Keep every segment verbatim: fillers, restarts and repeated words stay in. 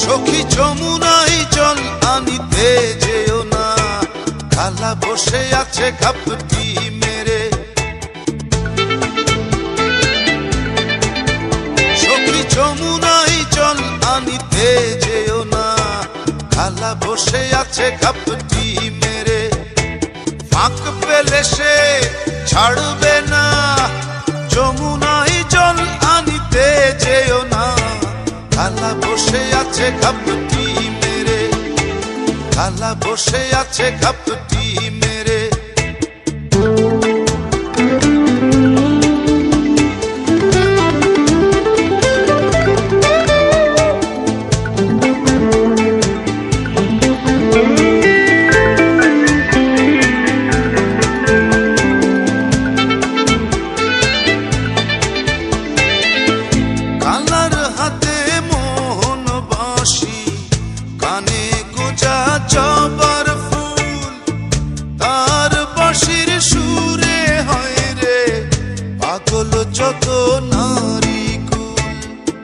সখী যমুনাই জল আনিতে যেও না, খালা বসে আছে ঘাপটি মেরে। সখী যমুনাই জল আনিতে যেও না, খালা বসে আছে ঘাপটি মেরে। ফাঁক পেলে সে ছাড়বে না, যমুনাই জল আনিতে যেও না, খালা বসে আছে ঘাপটি মেরে, খালা বসে আছে ঘাপটি মেরে। জবার ফুল তার বাঁশির সুরে হয় রে পাগল যত নারী কুল।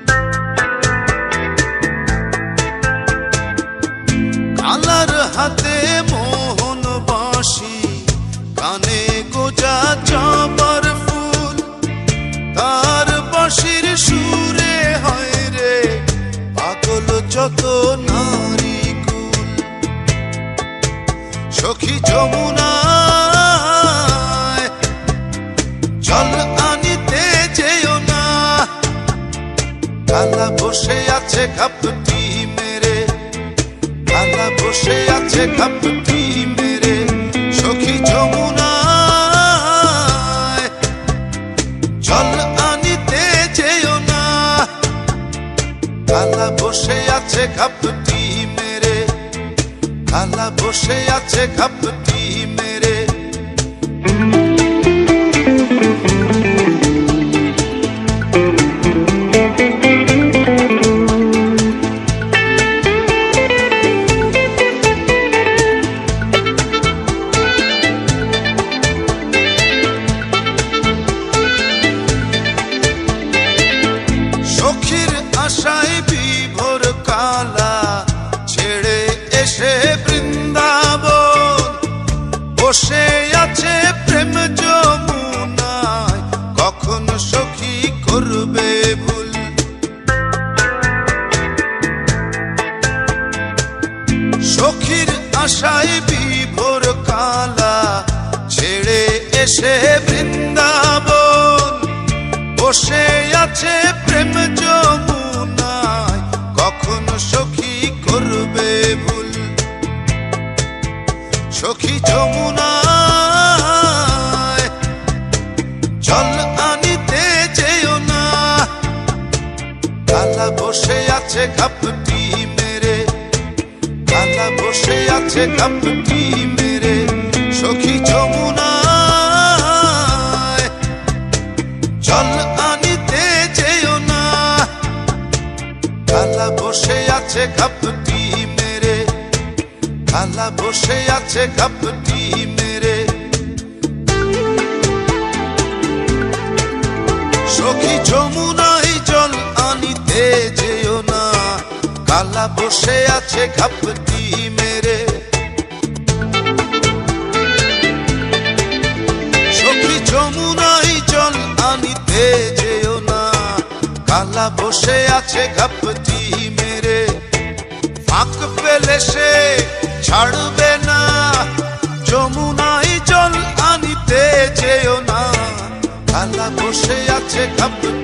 কালার হাতে মোহন বাঁশি, কানে গোজা জবার ফুল তার বাঁশির সুরে হয় রে পাগল যত নারী। সখী যমুনায় জল আনিতে যেও না, খালা বসে আছে ঘাপটি মেরে, খালা বসে আছে ঘাপটি মেরে। সখী যমুনায় জল আনিতে যেও না, খালা বসে আছে ঘাপটি মেরে, খালা বসে আছে ঘাপটি মেরে। সখীর আশায় বিভোর কালা ছেড়ে এসে বৃন্দাবন, বসে আছে প্রেম যমুনায়, কখন সখী করবে ভুল। সখীর আশায় বিভোর কালা ছেড়ে এসে বৃন্দাবন, বসে আছে প্রেম যমুনায়, কখন সখী করবে ভুল। সখী যমুনায় জল আনিতে যেও না, খালা বসে আছে ঘাপটি মেরে, খালা বসে আছে ঘাপটি মেরে। সখী যমুনায় জল আনিতে যেও না, খালা বসে আছে ঘাপটি মেরে, খালা বসে আছে ঘাপটি মেরে। সখী যমুনাই জল আনিতে যেও না, খালা বসে আছে ঘাপটি মেরে। সখী যমুনাই জল আনিতে যেও না, খালা বসে আছে ঘাপটি মেরে। ফাঁক পেলে সে ছাড়বে না, যমুনাই জল আনিতে যেও না, খালা বসে আছে ঘাপটি